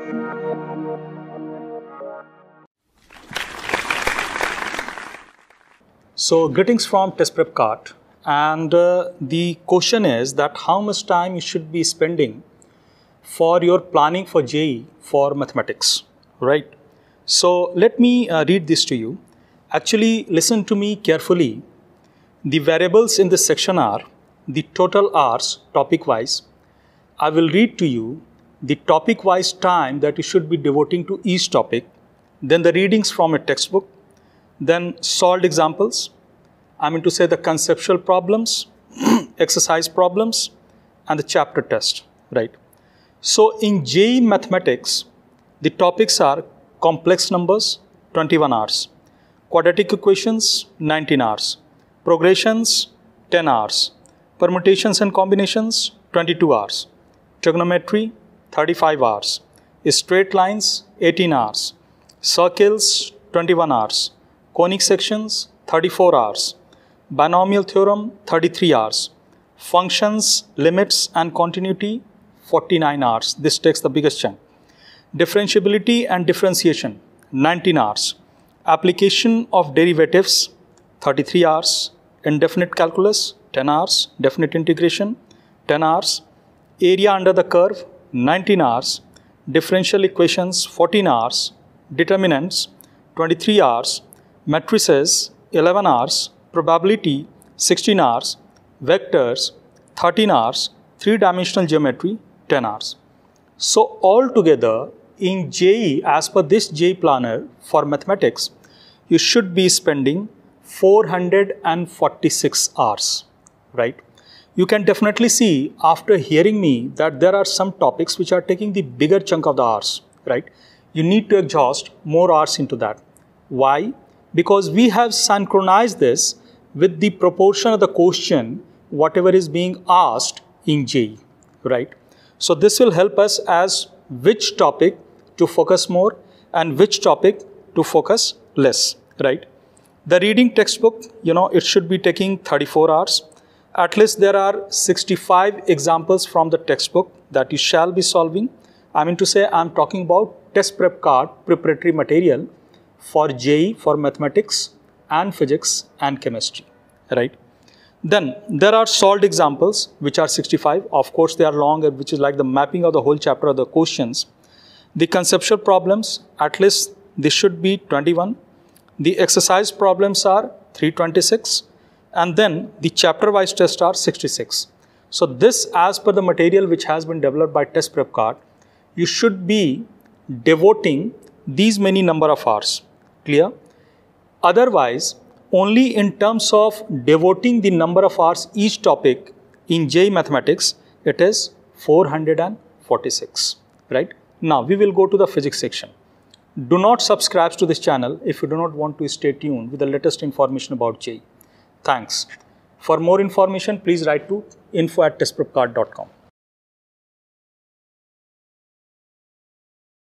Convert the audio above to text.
So greetings from Test Prep Cart, and the question is that how much time you should be spending for your planning for JEE for mathematics, right? So let me read this to you. Actually, listen to me carefully. The variables in this section are the total hours topic-wise. I will read to you the topic-wise time that you should be devoting to each topic, then the readings from a textbook, then solved examples, I mean to say the conceptual problems, exercise problems, and the chapter test, right? So in JEE Mathematics, the topics are complex numbers, 21 hours, quadratic equations, 19 hours, progressions, 10 hours, permutations and combinations, 22 hours, trigonometry, 35 hours, straight lines, 18 hours, circles, 21 hours, conic sections, 34 hours, binomial theorem, 33 hours, functions, limits and continuity, 49 hours. This takes the biggest chunk. Differentiability and differentiation, 19 hours. Application of derivatives, 33 hours. Indefinite calculus, 10 hours. Definite integration, 10 hours. Area under the curve, 19 hours. Differential equations, 14 hours. Determinants, 23 hours. Matrices, 11 hours. Probability, 16 hours. Vectors, 13 hours. Three-dimensional geometry, 10 hours. So altogether, in JEE, as per this JEE planner for mathematics, you should be spending 446 hours, right? You can definitely see after hearing me that there are some topics which are taking the bigger chunk of the hours, right? You need to exhaust more hours into that. Why? Because we have synchronized this with the proportion of the question, whatever is being asked in JEE, right? So this will help us as which topic to focus more and which topic to focus less, right? The reading textbook, it should be taking 34 hours. At least there are 65 examples from the textbook that you shall be solving. I mean to say, I'm talking about Test Prep Card preparatory material for JEE for mathematics and physics and chemistry, right? Then there are solved examples which are 65. Of course, they are longer, which is like the mapping of the whole chapter of the questions. The conceptual problems, at least this should be 21. The exercise problems are 326. And then the chapter-wise tests are 66. So this, as per the material which has been developed by Test Prep Card, you should be devoting these many number of hours. Clear? Otherwise, only in terms of devoting the number of hours each topic in JEE Mathematics, it is 446, right? Now, we will go to the physics section. Do not subscribe to this channel if you do not want to stay tuned with the latest information about JEE. Thanks. For more information, please write to info@testprepcard.com.